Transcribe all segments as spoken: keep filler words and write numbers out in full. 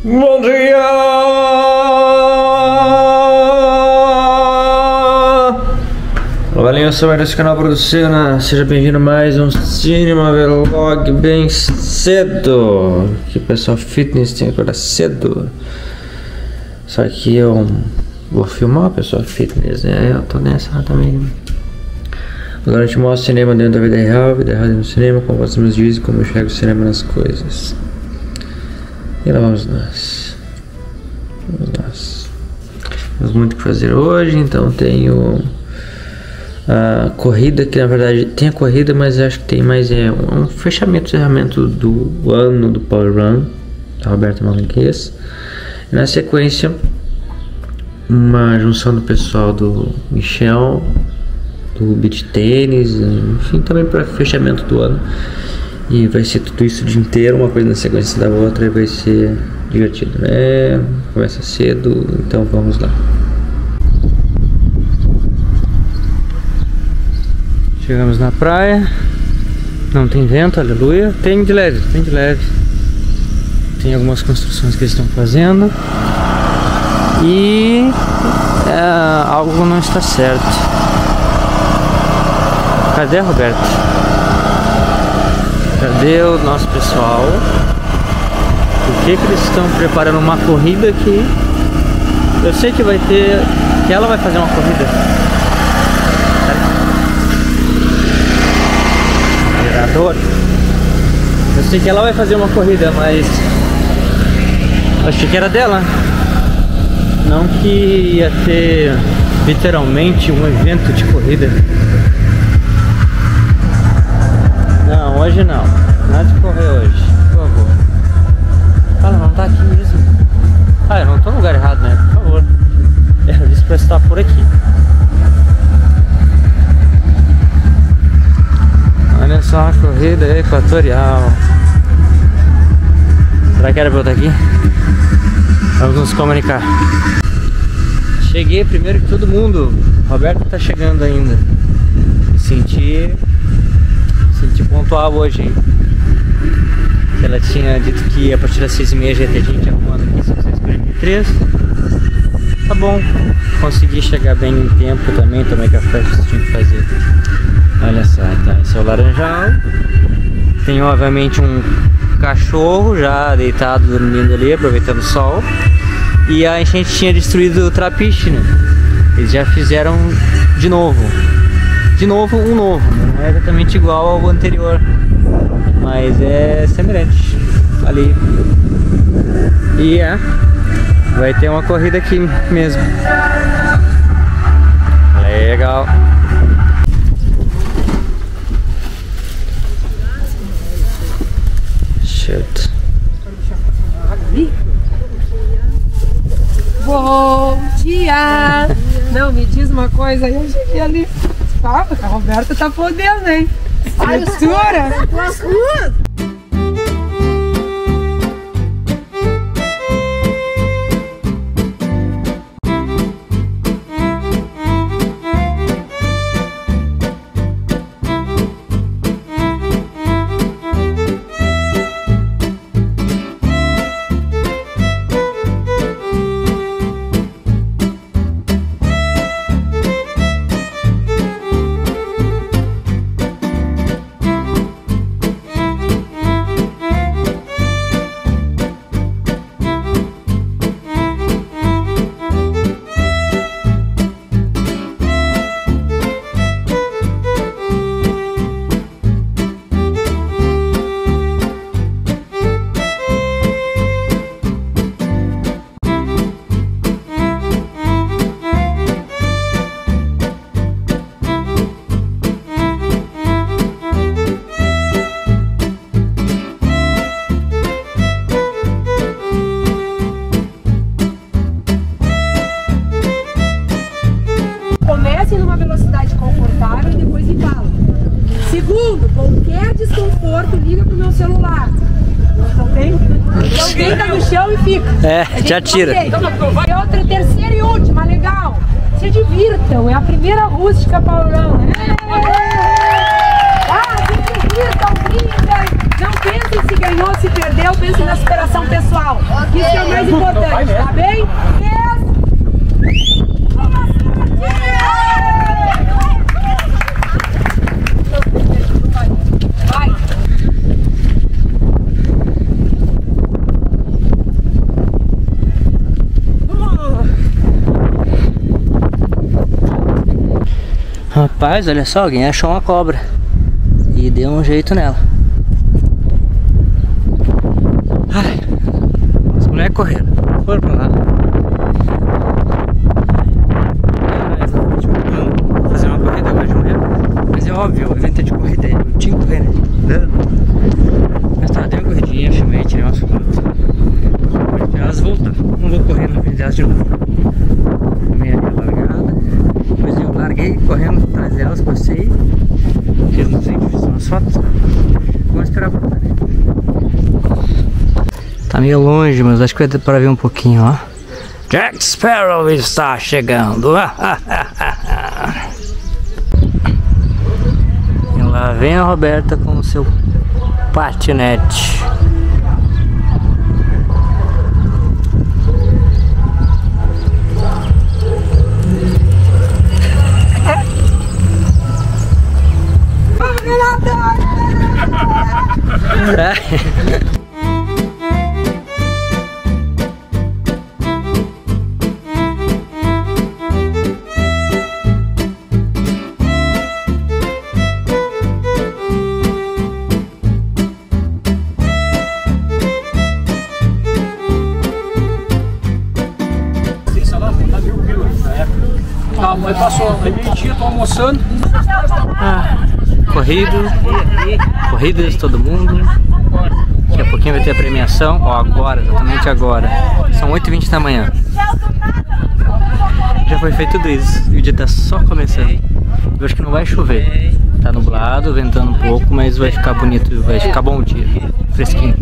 Bom dia! Olá, galerinha, eu sou o Mário desse canal Producena. Seja bem-vindo a mais um Cinema Vlog bem cedo. Aqui, pessoal, fitness tem que acordar cedo. Só que eu vou filmar, pessoal, fitness, né? Eu tô nessa também. Agora eu te mostro o cinema dentro da vida real, vida real dentro do cinema, como os meus dias e como eu enxergo o cinema nas coisas. E lá vamos nós. Vamos nós. Temos muito o que fazer hoje, então tenho a corrida, que na verdade tem a corrida, mas acho que tem mais é um fechamento, encerramento do ano do Power Run da Roberta Malanquez. Na sequência, uma junção do pessoal do Michel, do Beach Tênis, enfim, também para fechamento do ano. E vai ser tudo isso o dia inteiro, uma coisa na sequência da outra, e vai ser divertido, né? Começa cedo, então vamos lá. Chegamos na praia, não tem vento, aleluia. Tem de leve, tem de leve. Tem algumas construções que eles estão fazendo. E é, algo não está certo. Cadê a Roberta? Cadê o nosso pessoal? Por que que eles estão preparando uma corrida aqui? Eu sei que vai ter... que ela vai fazer uma corrida. Gerador. Eu sei que ela vai fazer uma corrida, mas... eu achei que era dela. Não que ia ter literalmente um evento de corrida. Não, hoje não. Nada de correr hoje, por favor. Fala, não tá aqui mesmo. Ah, eu não tô no lugar errado, né? Por favor. Eu disse pra estar por aqui. Olha só a corrida equatorial. Será que era pra eu estar aqui? Vamos nos comunicar. Cheguei primeiro que todo mundo. Roberto tá chegando ainda. Senti... Senti pontual hoje, hein? Que ela tinha dito que a partir das seis e meia já ia ter gente arrumando aqui, são seis e quarenta e três. Tá bom, consegui chegar bem em tempo também, tomei café que tinha que fazer. Olha só, tá, esse é o laranjal. Tem obviamente um cachorro já deitado, dormindo ali, aproveitando o sol. E a enchente tinha destruído o trapiche, né? Eles já fizeram de novo. De novo, um novo, não é exatamente igual ao anterior, mas é semelhante ali. E é, vai ter uma corrida aqui mesmo. Legal. Shit. Bom dia! Não, me diz uma coisa, eu cheguei ali. Ah, a Roberta tá podendo, hein? Estrutura! Segundo, qualquer desconforto, liga pro meu celular. Então tem? Então deita no chão e fica. É, já tira. E outra, terceira e última, legal. Se divirtam, é a primeira rústica Power Run. É. Ah, se divirtam, brinquem. Não pensem se ganhou, se perdeu, pense na superação pessoal. Isso é o mais importante, tá bem? Vai! Rapaz, olha só, alguém achou uma cobra e deu um jeito nela. Ai, as mulheres correram, foram pra lá. Ai, fazer uma corrida agora de manhã, mas é óbvio, o evento é de corrida, eu tinha que correr, né? Mas tá, dei uma corridinha, filmei, tirei umas fotos. Elas voltaram, não vou correr no vídeo delas de novo. Minha largada. Depois eu larguei correndo atrás delas, passei, fiz uns vídeos, fiz umas fotos. Vamos esperar pra lá, né? Tá meio longe, mas acho que vai ter para ver um pouquinho, ó. Jack Sparrow está chegando. E lá vem a Roberta com o seu patinete. A mãe passou meio-dia, tô almoçando. Ah, corrido, corridas todo mundo. Daqui a pouquinho vai ter a premiação. Ó, agora, exatamente agora. São oito e vinte da manhã. Já foi feito tudo isso. O dia tá só começando. Eu acho que não vai chover. Tá nublado, ventando um pouco, mas vai ficar bonito, vai ficar bom o dia. Fresquinho.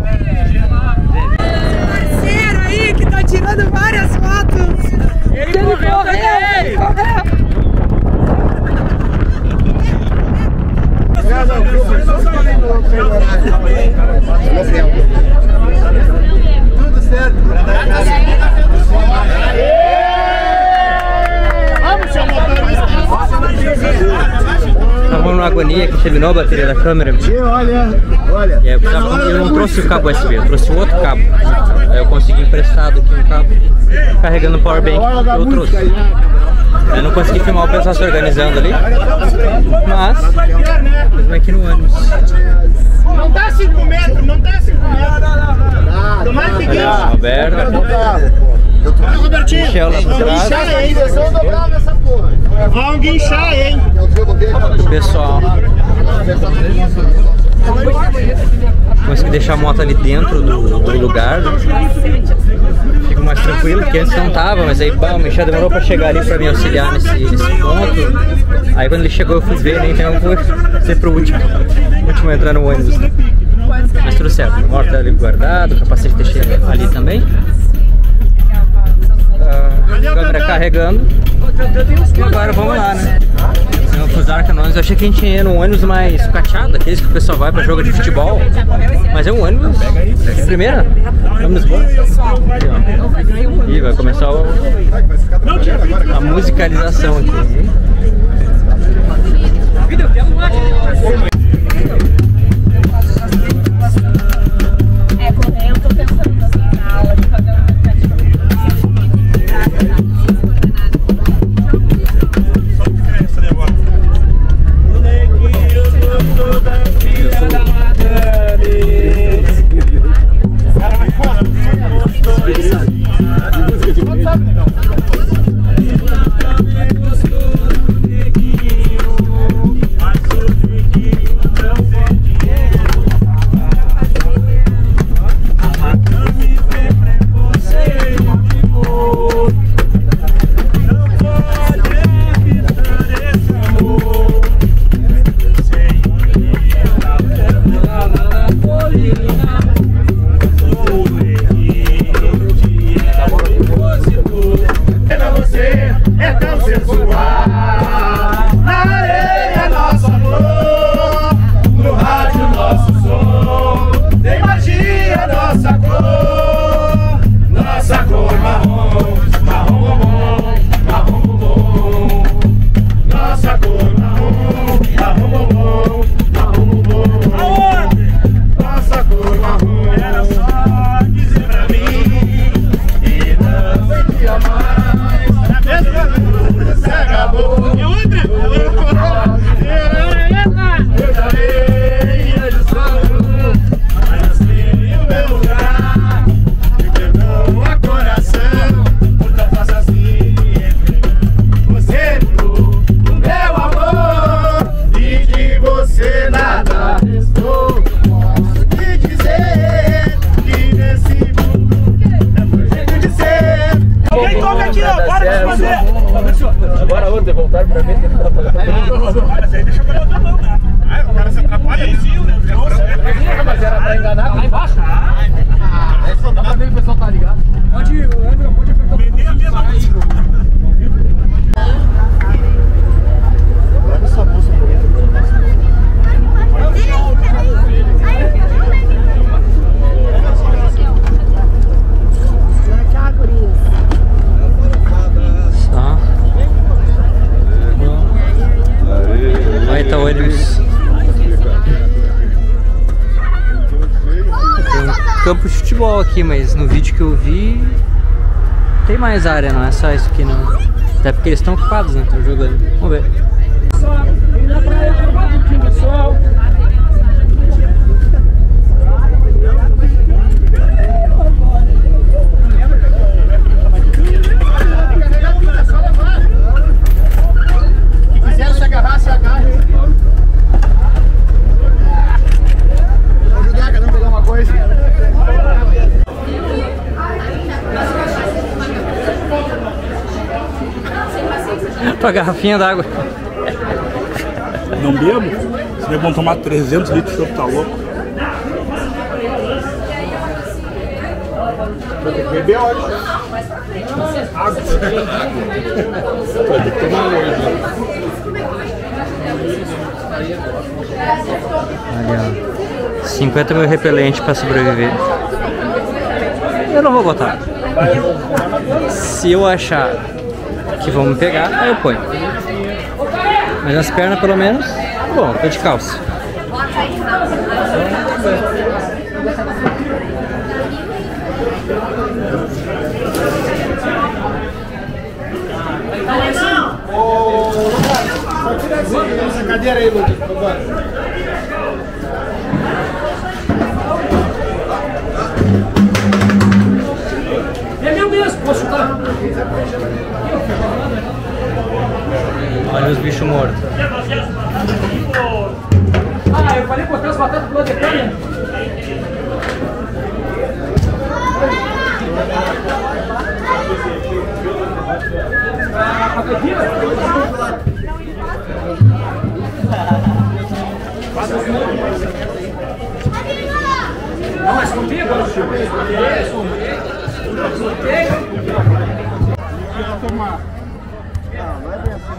Parceiro aí que tá tirando várias fotos. Ele correu, ele correu. Tudo certo. Vamos, seu motorista. Tava numa agonia que terminou a bateria da câmera. Olha, olha. E aí eu, precisava, eu não trouxe o cabo U S B, eu trouxe outro cabo. Aí eu consegui emprestado aqui um cabo, carregando o powerbank que eu trouxe. Eu não consegui filmar o pessoal se organizando ali, mas eu aqui no ônibus. Não tá cinco metros, não tá cinco metros. Tomara que Olha, Roberto, Robertinho, Michel lá por trás, vamos guinchar, hein? o pessoal. Consegui deixar a moto ali dentro do, do lugar. Fico mais tranquilo, porque antes não tava, mas aí bom, o Michel demorou pra chegar ali pra me auxiliar nesse, nesse ponto. Aí quando ele chegou eu fui ver, né, então eu vou ser pro último, último a entrar no ônibus. Mas tudo certo, o moto tá ali guardado, o capacete deixei ali também. A câmera carregando. E agora vamos lá, né? Eu fui usar Arcanônicos, eu achei que a gente ia num ônibus mais sucateado, aqueles que o pessoal vai pra jogo de futebol. Mas é um ônibus de primeira. Vamos Lisboa. E vai começar o, a musicalização aqui. É, correndo, tô pensando assim na aula de fazer um Mas aí deixa o cara não, né? O cara se atrapalha, né? Mas era pra enganar lá embaixo? Ah, é só dá pra ver o pessoal tá ligado. Pode, o André pode apertar o botão. A mesma coisa. Leva essa bolsa por dentro. Só. Aí tá o ônibus. Tem um campo de futebol aqui, mas no vídeo que eu vi tem mais área, não é só isso aqui não. Até porque eles estão ocupados, né? Estão jogando. Vamos ver. Se quiser se agarrar, se agarre. Vou ajudar cada um a pegar uma coisa. Tua garrafinha d'água. Não bebo? Vocês vão tomar trezentos litros de chope, tá louco? Beber hoje. Água. Pode tomar hoje. Olha, cinquenta mil repelentes pra sobreviver. Eu não vou botar. Se eu achar que vão me pegar, aí eu ponho. Mas as pernas pelo menos, bom, tô de calça. Essa cadeira aí, Lucas, por favor. É meu mesmo, posso chutar? Olha os bichos mortos. Ah, eu falei botar as batatas pro lado de cá, né? Ah, a bebida? Não, mas contigo? Tomar. Não, não é bem assim.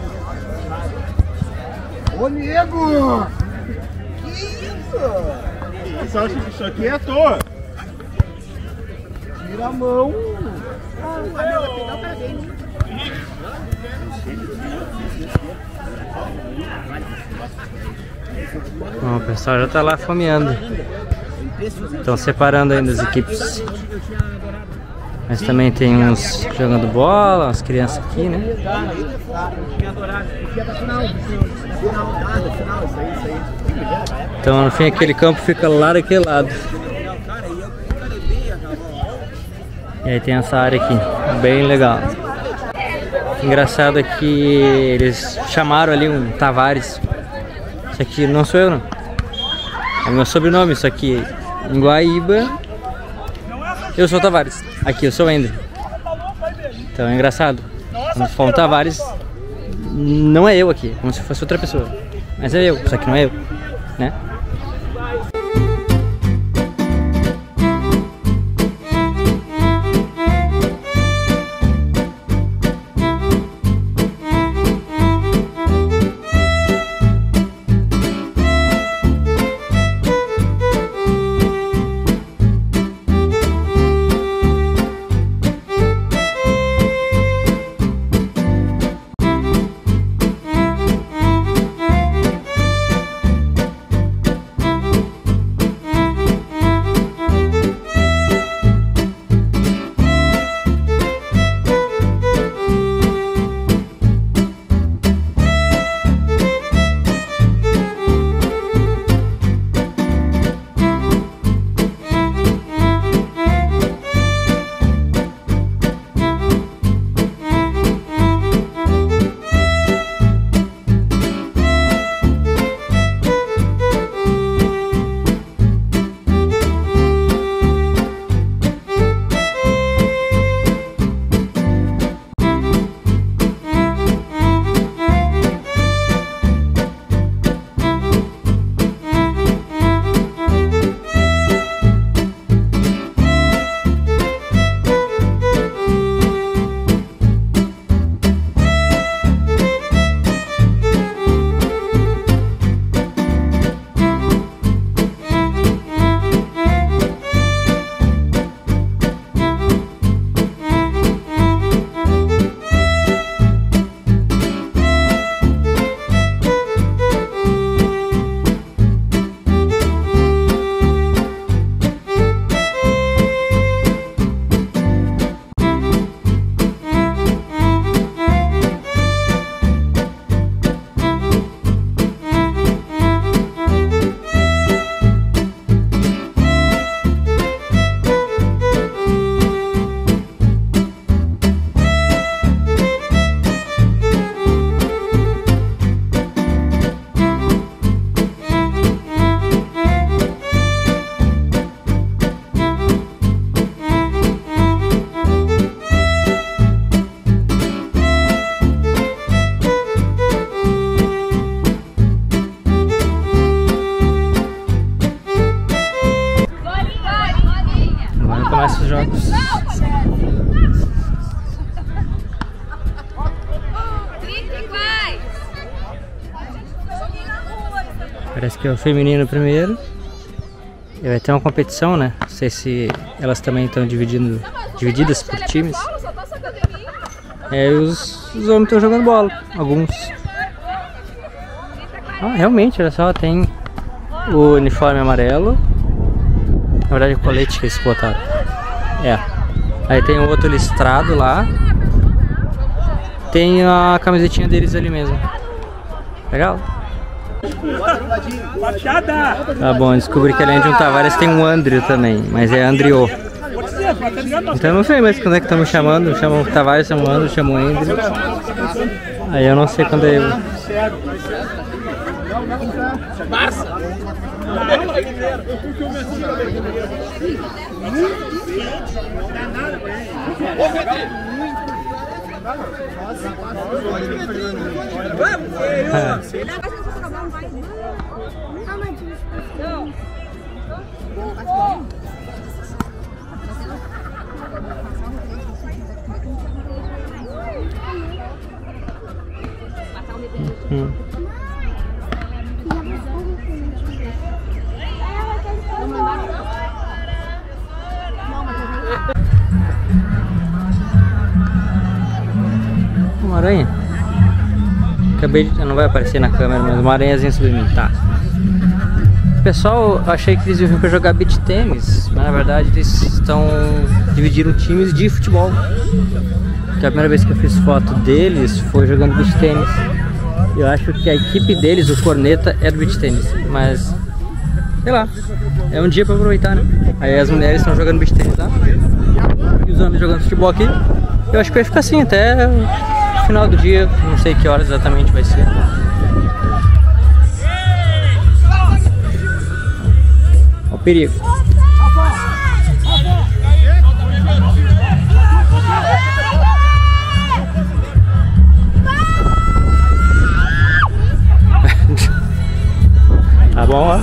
Ô, nego! Que isso? Você acha que isso aqui é à toa? Tira a mão. Ah, não, vai pegar o pé dele. Bom, o pessoal já tá lá fomeando. Estão separando ainda as equipes. Mas também tem uns jogando bola, umas crianças aqui, né? Então no fim aquele campo fica lá daquele lado. E aí tem essa área aqui, bem legal. Engraçado é que eles chamaram ali um Tavares. Isso aqui não sou eu não. É meu sobrenome, isso aqui em Guaíba. Eu sou o Tavares. Aqui eu sou o Ender. Então é engraçado. Quando fala Tavares, não é eu aqui, como se fosse outra pessoa. Mas é eu, só que não é eu, né? Parece que é o feminino primeiro. E vai ter uma competição, né? Não sei se elas também estão dividindo, divididas por times. É, os, os homens estão jogando bola, alguns. Ah, realmente, olha só, tem o uniforme amarelo. Na verdade, o colete que eles botaram. É. Aí tem o outro listrado lá. Tem a camisetinha deles ali mesmo. Legal. Tá bom, descobri que além de um Tavares tem um Andrew também, mas é Andriô. Então eu não sei mais quando é que estão me chamando. Chamam Tavares, chamam Andrew, chamam Andrew. Aí eu não sei quando é eu. Barça! Hum. Uma aranha. Acabei de... não vai aparecer na câmera, mas uma aranhazinha subiu em mim, tá. Pessoal, eu achei que eles iam vir pra jogar beach tênis, mas na verdade eles estão dividiram times de futebol. Porque a primeira vez que eu fiz foto deles foi jogando beach tênis. Eu acho que a equipe deles, o Corneta, é do beach tênis, mas sei lá, é um dia pra aproveitar, né? Aí as mulheres estão jogando beach tênis lá, e os homens jogando futebol aqui. Eu acho que vai ficar assim até o final do dia, não sei que horas exatamente vai ser. Olha o perigo. Tá bom, ó.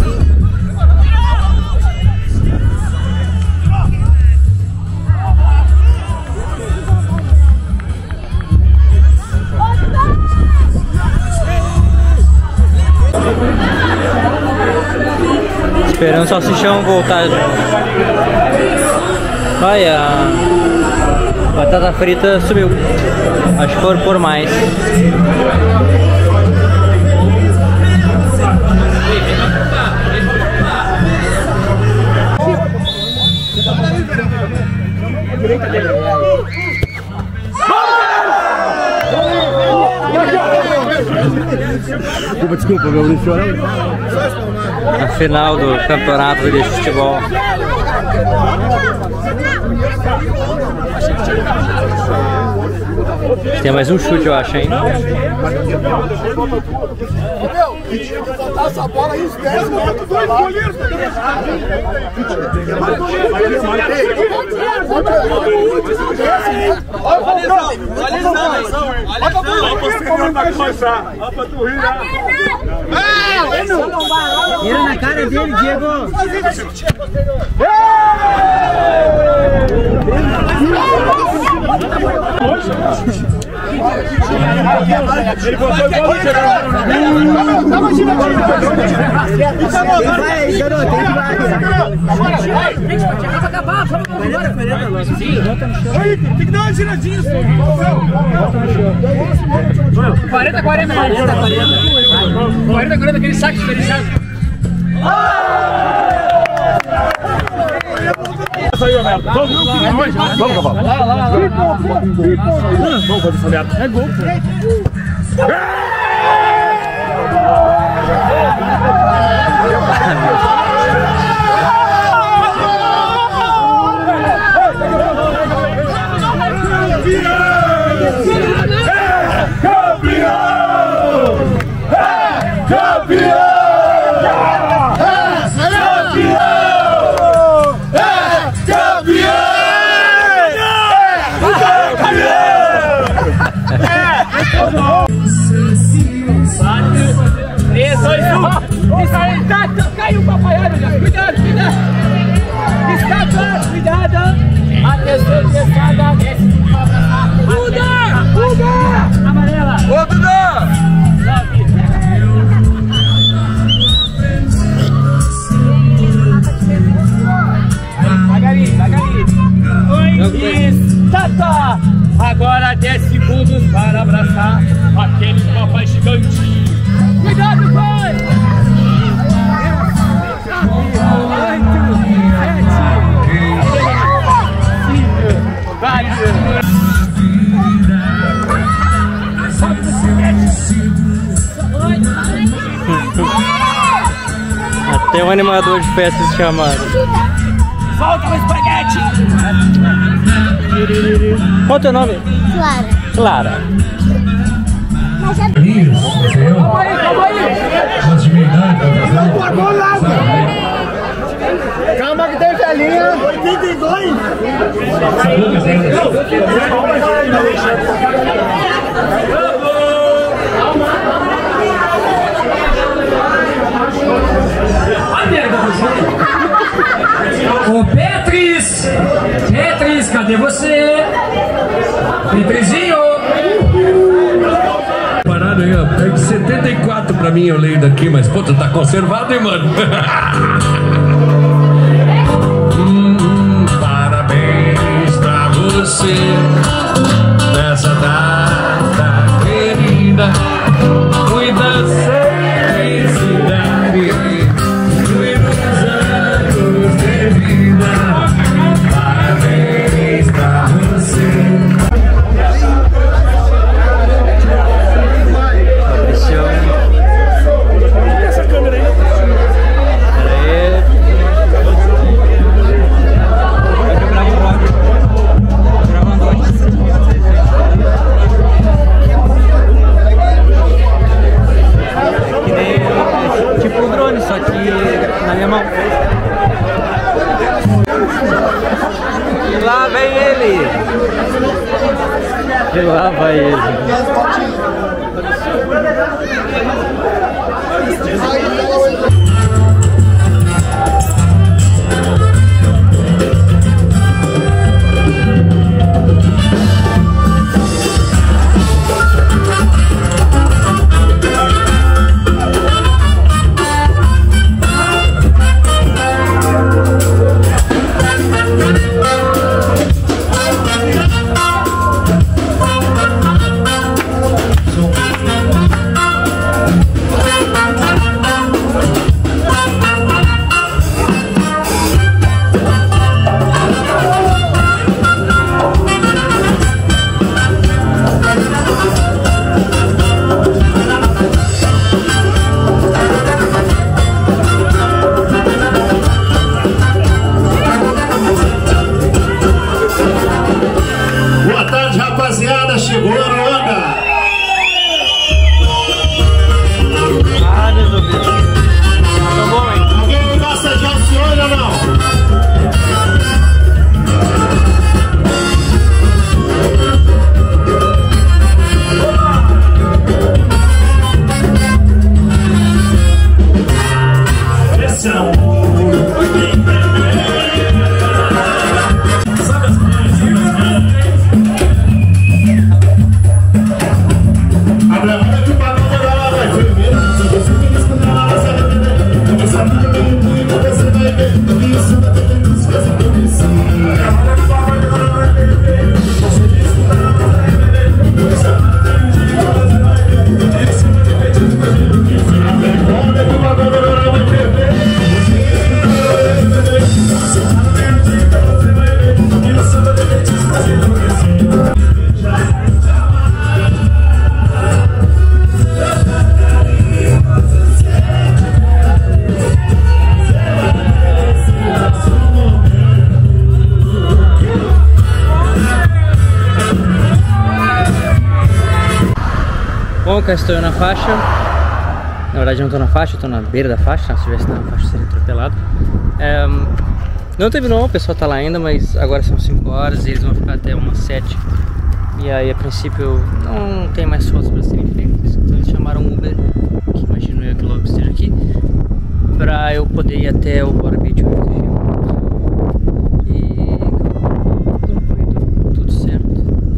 Esperando o salsichão voltar de novo. Olha, a batata frita subiu. Acho que foram por mais. Desculpa, desculpa, meu Deus. A final do campeonato de futebol. Tem mais um chute, eu acho, hein? Botar essa bola aí, os dez minutos do goleiro. Tira na cara dele, Diego! Ele botou igual no geral. Vai, garoto, tem que vai. Tem que acabar, vamos embora. Tem que dar uma giradinha. quarenta, quarenta, quarenta, quarenta, quarenta, aquele saque diferenciado. Saiu a merda. Vamos, vamos, vamos, cavalo. Lá, lá, lá. Vamos fazer essa merda. É gol, pô. três, dois, um. Isso aí, tá, caiu o papaiado. Cuidado, cuidado. Escapa, cuidado. Atenção, testada. Duda! Duda! Amarela. Ô, Duda! Até o animador de festa se chamaram. Volta no espaguete! Qual é o teu nome? Clara. Clara. Calma aí, calma aí! Calma que tem velhinha! oitenta e dois! Ô Petris! Petris, cadê você? Petrizinho! Parado aí, ó. É de setenta e quatro pra mim, eu leio daqui, mas puta, tá conservado, hein, mano? hum, parabéns pra você nessa data querida. Muita felicidade, muitos anos de vida. Parabéns pra você. Essa câmera aí. Tipo o drone, só que na minha mão. E lá vem ele! E lá vai ele. Bom, cá estou eu na faixa. Na verdade não estou na faixa, estou na beira da faixa. Se estivesse na faixa seria atropelado. É, não terminou, o pessoal está lá ainda, mas agora são cinco horas e eles vão ficar até umas sete. E aí a princípio não tem mais fotos para serem feitas, então eles chamaram um Uber, que imagino eu que logo esteja aqui, para eu poder ir até o Bora Beach. E tudo certo.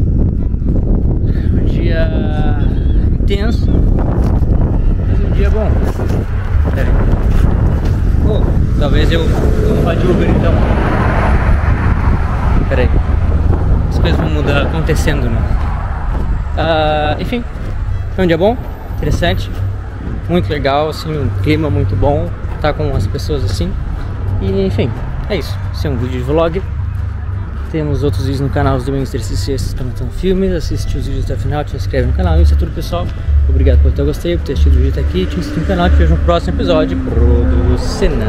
Um dia intenso, mas um dia bom. Pera aí. Oh, talvez eu não vá de Uber então. Pera aí. As coisas vão mudar acontecendo, né? Uh, enfim, foi um dia bom, interessante, muito legal, assim, um clima muito bom, tá com as pessoas assim. E enfim, é isso. Esse é um vídeo de vlog. Temos outros vídeos no canal, os domingos, terças e sextas, comentando filmes. Assiste os vídeos até o final, te inscreve no canal. Isso é tudo, pessoal. Obrigado por ter gostado, por ter assistido o vídeo até aqui. Te inscreve no canal e te vejo no próximo episódio. Producena.